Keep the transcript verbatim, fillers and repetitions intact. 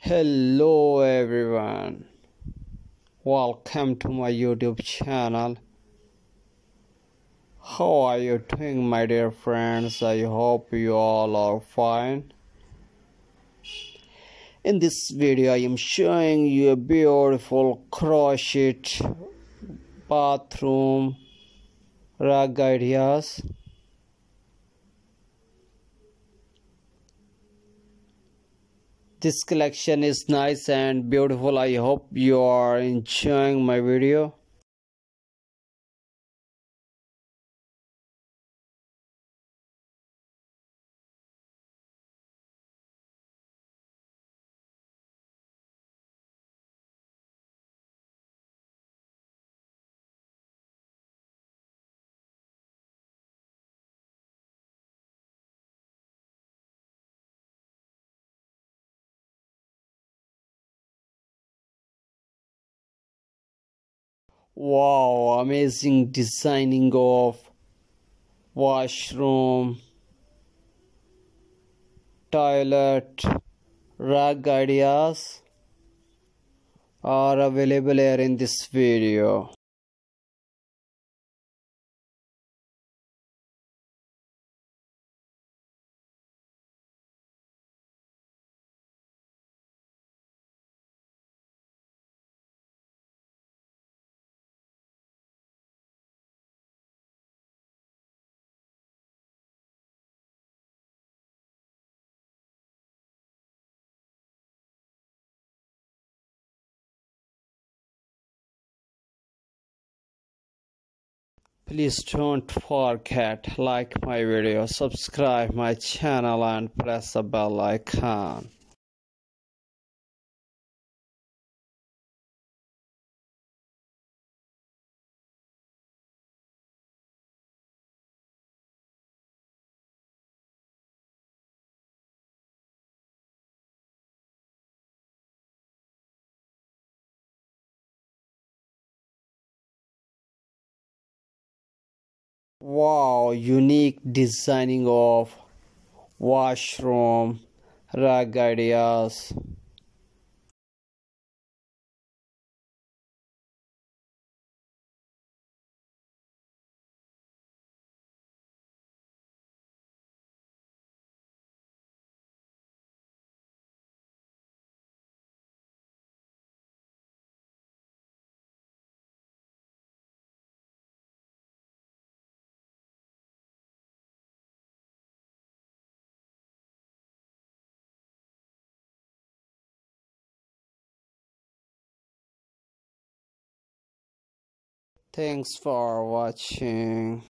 Hello everyone, welcome to my YouTube channel. How are you doing, my dear friends? I hope you all are fine. In this video I am showing you a beautiful crochet bathroom rug ideas. This collection is nice and beautiful. I hope you are enjoying my video. Wow, amazing designing of washroom, toilet, rug ideas are available here in this video. Please don't forget, like my video, subscribe my channel and press the bell icon. Wow, unique designing of washroom rug ideas. Thanks for watching.